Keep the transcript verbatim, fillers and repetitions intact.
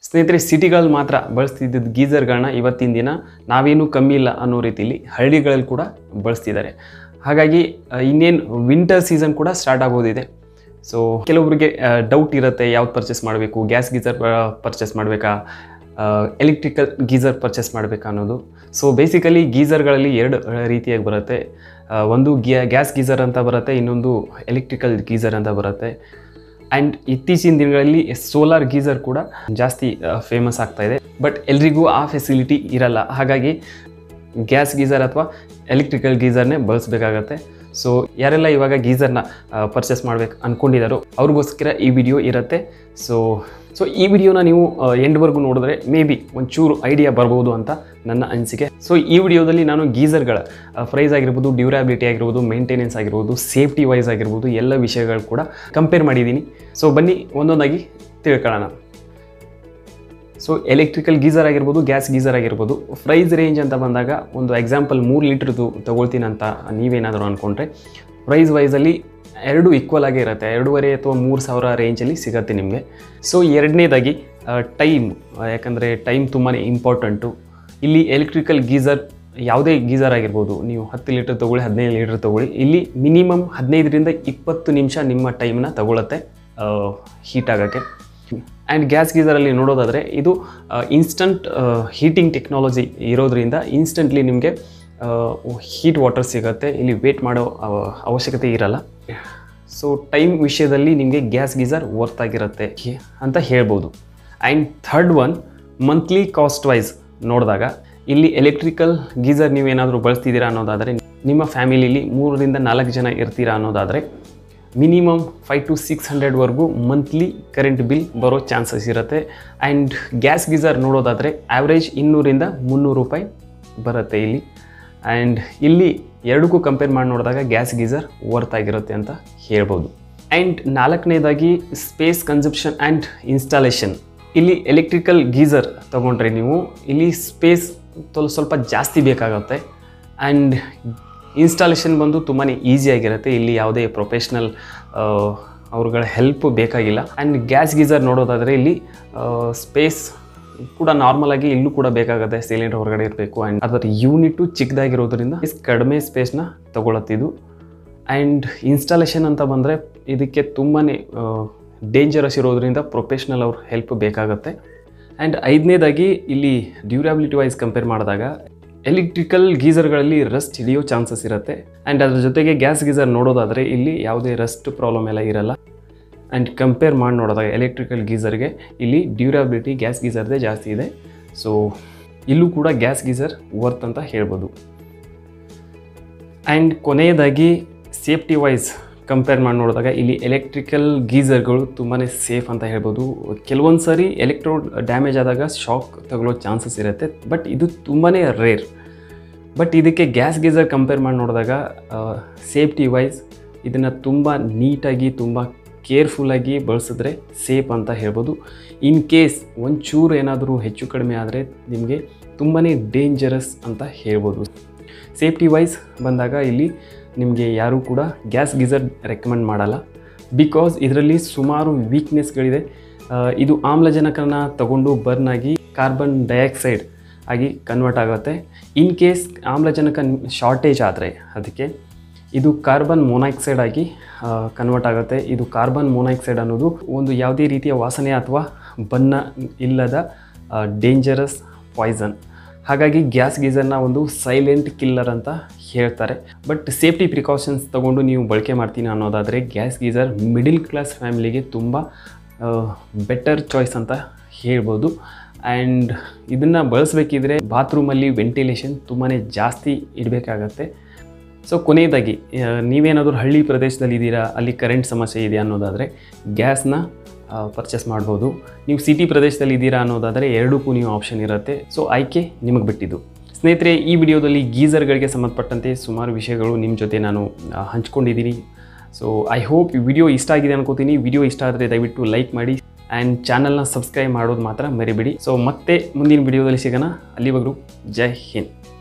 ಸ್ನೇಹಿತರೆ, ಸಿಟಿಗಳಲ್ಲಿ ಮಾತ್ರ ಬಳಸ್ತಿದ್ದ ಗೀಝರ್ಗಳನ್ನ ಇವತ್ತಿನ ದಿನ ನಾವೇನು ಕಮ್ಮಿ ಇಲ್ಲ ಅನ್ನೋ ರೀತಿಯಲ್ಲಿ ಹಳ್ಳಿಗಳಲ್ಲಿ ಕೂಡ ಬಳಸ್ತಿದ್ದಾರೆ. ಹಾಗಾಗಿ ಇನ್ನೇನು ವಿಂಟರ್ ಸೀಸನ್ ಕೂಡ ಸ್ಟಾರ್ಟ್ ಆಗೋದಿದೆ. ಸೊ ಕೆಲವರಿಗೆ ಡೌಟ್ ಇರುತ್ತೆ, ಯಾವ್ದು ಪರ್ಚೇಸ್ ಮಾಡಬೇಕು, ಗ್ಯಾಸ್ ಗೀಝರ್ ಪರ್ಚೇಸ್ ಮಾಡಬೇಕಾ, ಎಲೆಕ್ಟ್ರಿಕಲ್ ಗೀಝರ್ ಪರ್ಚೇಸ್ ಮಾಡಬೇಕಾ ಅನ್ನೋದು. ಸೊ ಬೇಸಿಕಲಿ ಗೀಝರ್ಗಳಲ್ಲಿ ಎರಡು ರೀತಿಯಾಗಿ ಬರುತ್ತೆ. ಒಂದು ಗ್ಯಾ ಗ್ಯಾಸ್ ಗೀಝರ್ ಅಂತ ಬರುತ್ತೆ, ಇನ್ನೊಂದು ಎಲೆಕ್ಟ್ರಿಕಲ್ ಗೀಝರ್ ಅಂತ ಬರುತ್ತೆ. ಆ್ಯಂಡ್ ಇತ್ತೀಚಿನ ದಿನಗಳಲ್ಲಿ ಸೋಲಾರ್ ಗೀಝರ್ ಕೂಡ ಜಾಸ್ತಿ ಫೇಮಸ್ ಆಗ್ತಾ ಇದೆ. ಬಟ್ ಎಲ್ರಿಗೂ ಆ ಫೆಸಿಲಿಟಿ ಇರಲ್ಲ. ಹಾಗಾಗಿ ಗ್ಯಾಸ್ ಗೀಝರ್ ಅಥವಾ ಎಲೆಕ್ಟ್ರಿಕಲ್ ಗೀಝರ್ನೇ ಬಳಸಬೇಕಾಗತ್ತೆ. ಸೊ ಯಾರೆಲ್ಲ ಇವಾಗ ಗೀಝರ್ನ ಪರ್ಚೇಸ್ ಮಾಡ್ಬೇಕು ಅಂದ್ಕೊಂಡಿದ್ದಾರೋ ಅವ್ರಿಗೋಸ್ಕರ ಈ ವಿಡಿಯೋ ಇರುತ್ತೆ. ಸೊ ಸೊ ಈ ವಿಡಿಯೋನ ನೀವು ಎಂಡ್ವರೆಗೂ ನೋಡಿದ್ರೆ ಮೇ ಬಿ ಒಂಚೂರು ಐಡಿಯಾ ಬರ್ಬೋದು ಅಂತ ನನ್ನ ಅನಿಸಿಕೆ. ಸೊ ಈ ವಿಡಿಯೋದಲ್ಲಿ ನಾನು ಗೀಝರ್ಗಳ ಪ್ರೈಸ್ ಆಗಿರ್ಬೋದು, ಡ್ಯೂರಾಬಿಲಿಟಿ ಆಗಿರ್ಬೋದು, ಮೇಂಟೆನೆನ್ಸ್ ಆಗಿರ್ಬೋದು, ಸೇಫ್ಟಿ ವೈಸ್ ಆಗಿರ್ಬೋದು, ಎಲ್ಲ ವಿಷಯಗಳು ಕೂಡ ಕಂಪೇರ್ ಮಾಡಿದ್ದೀನಿ. ಸೊ ಬನ್ನಿ ಒಂದೊಂದಾಗಿ ತಿಳ್ಕೊಳ್ಳೋಣ. ಸೊ ಎಲೆಕ್ಟ್ರಿಕಲ್ ಗೀಝರ್ ಆಗಿರ್ಬೋದು, ಗ್ಯಾಸ್ ಗೀಝರ್ ಆಗಿರ್ಬೋದು, ಪ್ರೈಸ್ ರೇಂಜ್ ಅಂತ ಬಂದಾಗ ಒಂದು ಎಕ್ಸಾಂಪಲ್ ಮೂರು ಲೀಟ್ರದ್ದು ತೊಗೊಳ್ತೀನಿ ಅಂತ ನೀವೇನಾದರೂ ಅಂದ್ಕೊಂಡ್ರೆ ಪ್ರೈಸ್ ವೈಸಲ್ಲಿ ಎರಡು ಈಕ್ವಲ್ ಆಗೇ ಇರುತ್ತೆ. ಎರಡೂವರೆ ಅಥವಾ ಮೂರು ಸಾವಿರ ರೇಂಜಲ್ಲಿ ಸಿಗುತ್ತೆ ನಿಮಗೆ. ಸೊ ಎರಡನೇದಾಗಿ ಟೈಮ್, ಯಾಕಂದರೆ ಟೈಮ್ ತುಂಬಾ ಇಂಪಾರ್ಟೆಂಟು. ಇಲ್ಲಿ ಎಲೆಕ್ಟ್ರಿಕಲ್ ಗೀಝರ್ ಯಾವುದೇ ಗೀಝರ್ ಆಗಿರ್ಬೋದು, ನೀವು ಹತ್ತು ಲೀಟ್ರ್ ತೊಗೊಳ್ಳಿ, ಹದಿನೈದು ಲೀಟ್ರ್ ತೊಗೊಳ್ಳಿ, ಇಲ್ಲಿ ಮಿನಿಮಮ್ ಹದಿನೈದರಿಂದ ಇಪ್ಪತ್ತು ನಿಮಿಷ ನಿಮ್ಮ ಟೈಮನ್ನ ತಗೊಳುತ್ತೆ ಹೀಟ್ ಆಗೋಕ್ಕೆ. ಆ್ಯಂಡ್ ಗ್ಯಾಸ್ ಗೀಝರಲ್ಲಿ ನೋಡೋದಾದರೆ ಇದು ಇನ್ಸ್ಟಂಟ್ ಹೀಟಿಂಗ್ ಟೆಕ್ನಾಲಜಿ ಇರೋದ್ರಿಂದ ಇನ್ಸ್ಟಂಟ್ಲಿ ನಿಮಗೆ ಹೀಟ್ ವಾಟರ್ ಸಿಗುತ್ತೆ. ಇಲ್ಲಿ ವೇಟ್ ಮಾಡೋ ಅವಶ್ಯಕತೆ ಇರಲ್ಲ. ಸೊ ಟೈಮ್ ವಿಷಯದಲ್ಲಿ ನಿಮಗೆ ಗ್ಯಾಸ್ ಗೀಝರ್ ವರ್ತ್ ಆಗಿರುತ್ತೆ ಅಂತ ಹೇಳ್ಬೋದು. And third one, monthly cost wise ನೋಡಿದಾಗ ಇಲ್ಲಿ ಎಲೆಕ್ಟ್ರಿಕಲ್ ಗೀಝರ್ ನೀವೇನಾದರೂ ಬಳಸ್ತಿದ್ದೀರಾ ಅನ್ನೋದಾದರೆ, ನಿಮ್ಮ ಫ್ಯಾಮಿಲಿಲಿ ಮೂರರಿಂದ ನಾಲ್ಕು ಜನ ಇರ್ತೀರಾ ಅನ್ನೋದಾದರೆ ಮಿನಿಮಮ್ ಫೈವ್ ಟು ಸಿಕ್ಸ್ ಹಂಡ್ರೆಡ್ವರೆಗೂ ಮಂತ್ಲಿ ಕರೆಂಟ್ ಬಿಲ್ ಬರೋ ಚಾನ್ಸಸ್ ಇರುತ್ತೆ. ಆ್ಯಂಡ್ ಗ್ಯಾಸ್ ಗೀಝರ್ ನೋಡೋದಾದರೆ ಆ್ಯಾವ್ರೇಜ್ ಇನ್ನೂರಿಂದ ಮುನ್ನೂರು ರೂಪಾಯಿ ಬರುತ್ತೆ ಇಲ್ಲಿ. ಆ್ಯಂಡ್ ಇಲ್ಲಿ ಎರಡಕ್ಕೂ ಕಂಪೇರ್ ಮಾಡಿ ನೋಡಿದಾಗ ಗ್ಯಾಸ್ ಗೀಝರ್ ವರ್ತ್ ಆಗಿರುತ್ತೆ ಅಂತ ಹೇಳ್ಬೋದು. ಆ್ಯಂಡ್ ನಾಲ್ಕನೇದಾಗಿ ಸ್ಪೇಸ್ ಕನ್ಸಂಪ್ಷನ್ ಆ್ಯಂಡ್ ಇನ್ಸ್ಟಾಲೇಷನ್. ಇಲ್ಲಿ ಎಲೆಕ್ಟ್ರಿಕಲ್ ಗೀಝರ್ ತೊಗೊಂಡ್ರೆ ನೀವು ಇಲ್ಲಿ ಸ್ಪೇಸ್ ಸ್ವಲ್ಪ ಜಾಸ್ತಿ ಬೇಕಾಗುತ್ತೆ. ಆ್ಯಂಡ್ ಇನ್ಸ್ಟಾಲೇಷನ್ ಬಂದು ತುಂಬಾ ಈಸಿಯಾಗಿರುತ್ತೆ. ಇಲ್ಲಿ ಯಾವುದೇ ಪ್ರೊಫೆಷ್ನಲ್ ಅವ್ರಗಳ ಹೆಲ್ಪ್ ಬೇಕಾಗಿಲ್ಲ. ಆ್ಯಂಡ್ ಗ್ಯಾಸ್ ಗೀಝರ್ ನೋಡೋದಾದರೆ ಇಲ್ಲಿ ಸ್ಪೇಸ್ ಕೂಡ ನಾರ್ಮಲಾಗಿ ಇಲ್ಲೂ ಕೂಡ ಬೇಕಾಗುತ್ತೆ, ಸಿಲಿಂಡರ್ ಹೊರಗಡೆ ಇರಬೇಕು. ಆ್ಯಂಡ್ ಅದರ ಯೂನಿಟು ಚಿಕ್ಕದಾಗಿರೋದ್ರಿಂದ ಕಡಿಮೆ ಸ್ಪೇಸ್ನ ತೊಗೊಳತ್ತಿದ್ದು. ಆ್ಯಂಡ್ ಇನ್ಸ್ಟಾಲೇಷನ್ ಅಂತ ಬಂದರೆ ಇದಕ್ಕೆ ತುಂಬಾ ಡೇಂಜರಸ್ ಇರೋದ್ರಿಂದ ಪ್ರೊಫೆಷ್ನಲ್ ಅವ್ರ ಹೆಲ್ಪ್ ಬೇಕಾಗುತ್ತೆ. ಆ್ಯಂಡ್ ಐದನೇದಾಗಿ ಇಲ್ಲಿ ಡ್ಯೂರಾಬಿಲಿಟಿ ವೈಸ್ ಕಂಪೇರ್ ಮಾಡಿದಾಗ ಎಲೆಕ್ಟ್ರಿಕಲ್ ಗೀಝರ್ಗಳಲ್ಲಿ ರಸ್ಟ್ ಹಿಡಿಯೋ ಚಾನ್ಸಸ್ ಇರುತ್ತೆ. ಆ್ಯಂಡ್ ಅದ್ರ ಜೊತೆಗೆ ಗ್ಯಾಸ್ ಗೀಝರ್ ನೋಡೋದಾದರೆ ಇಲ್ಲಿ ಯಾವುದೇ ರಸ್ಟ್ ಪ್ರಾಬ್ಲಮ್ ಎಲ್ಲ ಇರಲ್ಲ. ಆ್ಯಂಡ್ ಕಂಪೇರ್ ಮಾಡಿ ನೋಡಿದಾಗ ಎಲೆಕ್ಟ್ರಿಕಲ್ ಗೀಝರ್ಗೆ ಇಲ್ಲಿ ಡ್ಯೂರಾಬಿಲಿಟಿ ಗ್ಯಾಸ್ ಗೀಝರ್ದೇ ಜಾಸ್ತಿ ಇದೆ. ಸೊ ಇಲ್ಲೂ ಕೂಡ ಗ್ಯಾಸ್ ಗೀಝರ್ ವರ್ತ್ ಅಂತ ಹೇಳ್ಬೋದು. ಆ್ಯಂಡ್ ಕೊನೆಯದಾಗಿ ಸೇಫ್ಟಿ ವೈಸ್ ಕಂಪೇರ್ ಮಾಡಿ ನೋಡಿದಾಗ ಇಲ್ಲಿ ಎಲೆಕ್ಟ್ರಿಕಲ್ ಗೀಝರ್ಗಳು ತುಂಬಾ ಸೇಫ್ ಅಂತ ಹೇಳ್ಬೋದು. ಕೆಲವೊಂದು ಸಾರಿ ಎಲೆಕ್ಟ್ರೋಡ್ ಡ್ಯಾಮೇಜ್ ಆದಾಗ ಶಾಕ್ ತಗೊಳ್ಳೋ ಚಾನ್ಸಸ್ ಇರುತ್ತೆ. ಬಟ್ ಇದು ತುಂಬಾ ರೇರ್. ಬಟ್ ಇದಕ್ಕೆ ಗ್ಯಾಸ್ ಗೀಝರ್ ಕಂಪೇರ್ ಮಾಡಿ ನೋಡಿದಾಗ ಸೇಫ್ಟಿ ವೈಸ್ ಇದನ್ನು ತುಂಬ ನೀಟಾಗಿ ತುಂಬ ಕೇರ್ಫುಲ್ಲಾಗಿ ಬಳಸಿದ್ರೆ ಸೇಫ್ ಅಂತ ಹೇಳ್ಬೋದು. ಇನ್ ಕೇಸ್ ಒಂಚೂರು ಏನಾದರೂ ಹೆಚ್ಚು ಕಡಿಮೆ ಆದರೆ ನಿಮಗೆ ತುಂಬಾ ಡೇಂಜರಸ್ ಅಂತ ಹೇಳ್ಬೋದು. ಸೇಫ್ಟಿ ವೈಸ್ ಬಂದಾಗ ಇಲ್ಲಿ ನಿಮಗೆ ಯಾರೂ ಕೂಡ ಗ್ಯಾಸ್ ಗೀಝರ್ ರೆಕಮೆಂಡ್ ಮಾಡಲ್ಲ. ಬಿಕಾಸ್ ಇದರಲ್ಲಿ ಸುಮಾರು ವೀಕ್ನೆಸ್ಗಳಿದೆ. ಇದು ಆಮ್ಲಜನಕನ ತಗೊಂಡು ಬರ್ನ್ ಆಗಿ ಕಾರ್ಬನ್ ಡೈಆಕ್ಸೈಡ್ ಆಗಿ ಕನ್ವರ್ಟ್ ಆಗುತ್ತೆ. ಇನ್ ಕೇಸ್ ಆಮ್ಲಜನಕ ಶಾರ್ಟೇಜ್ ಆದರೆ ಅದಕ್ಕೆ ಇದು ಕಾರ್ಬನ್ ಮೊನಾಕ್ಸೈಡ್ ಆಗಿ ಕನ್ವರ್ಟ್ ಆಗುತ್ತೆ. ಇದು ಕಾರ್ಬನ್ ಮೊನಾಕ್ಸೈಡ್ ಅನ್ನೋದು ಒಂದು ಯಾವುದೇ ರೀತಿಯ ವಾಸನೆ ಅಥವಾ ಬಣ್ಣ ಇಲ್ಲದ ಡೇಂಜರಸ್ ಪಾಯ್ಸನ್. ಹಾಗಾಗಿ ಗ್ಯಾಸ್ ಗೀಝರ್ನ ಒಂದು ಸೈಲೆಂಟ್ ಕಿಲ್ಲರ್ ಅಂತ ಹೇಳ್ತಾರೆ. ಬಟ್ ಸೇಫ್ಟಿ ಪ್ರಿಕಾಷನ್ಸ್ ತೊಗೊಂಡು ನೀವು ಬಳಕೆ ಮಾಡ್ತೀನಿ ಅನ್ನೋದಾದರೆ ಗ್ಯಾಸ್ ಗೀಝರ್ ಮಿಡಿಲ್ ಕ್ಲಾಸ್ ಫ್ಯಾಮಿಲಿಗೆ ತುಂಬ ಬೆಟರ್ ಚಾಯ್ಸ್ ಅಂತ ಹೇಳ್ಬೋದು. ಆ್ಯಂಡ್ ಇದನ್ನು ಬಳಸಬೇಕಿದ್ರೆ ಬಾತ್ರೂಮಲ್ಲಿ ವೆಂಟಿಲೇಷನ್ ತುಂಬಾ ಜಾಸ್ತಿ ಇಡಬೇಕಾಗತ್ತೆ. ಸೊ ಕೊನೆಯದಾಗಿ ನೀವೇನಾದರೂ ಹಳ್ಳಿ ಪ್ರದೇಶದಲ್ಲಿ ಇದ್ದೀರಾ, ಅಲ್ಲಿ ಕರೆಂಟ್ ಸಮಸ್ಯೆ ಇದೆ ಅನ್ನೋದಾದರೆ ಗ್ಯಾಸ್ನ ಪರ್ಚೇಸ್ ಮಾಡ್ಬೋದು. ನೀವು ಸಿಟಿ ಪ್ರದೇಶದಲ್ಲಿ ಇದ್ದೀರಾ ಅನ್ನೋದಾದರೆ ಎರಡಕ್ಕೂ ನೀವು ಆಪ್ಷನ್ ಇರುತ್ತೆ. ಸೊ ಆಯ್ಕೆ ನಿಮಗೆ ಬಿಟ್ಟಿದ್ದು. ಸ್ನೇಹಿತರೆ, ಈ ವಿಡಿಯೋದಲ್ಲಿ ಗೀಝರ್ಗಳಿಗೆ ಸಂಬಂಧಪಟ್ಟಂತೆ ಸುಮಾರು ವಿಷಯಗಳು ನಿಮ್ಮ ಜೊತೆ ನಾನು ಹಂಚ್ಕೊಂಡಿದ್ದೀನಿ. ಸೊ ಐ ಹೋಪ್ ಈ ವಿಡಿಯೋ ಇಷ್ಟ ಆಗಿದೆ ಅನ್ಕೋತೀನಿ. ವಿಡಿಯೋ ಇಷ್ಟ ಆದರೆ ದಯವಿಟ್ಟು ಲೈಕ್ ಮಾಡಿ ಆ್ಯಂಡ್ ಚಾನಲ್ನ ಸಬ್ಸ್ಕ್ರೈಬ್ ಮಾಡೋದು ಮಾತ್ರ ಮರಿಬೇಡಿ. ಸೊ ಮತ್ತೆ ಮುಂದಿನ ವಿಡಿಯೋದಲ್ಲಿ ಸಿಗೋಣ. ಅಲ್ಲಿವರೆಗೂ ಜೈ ಹಿಂದ್.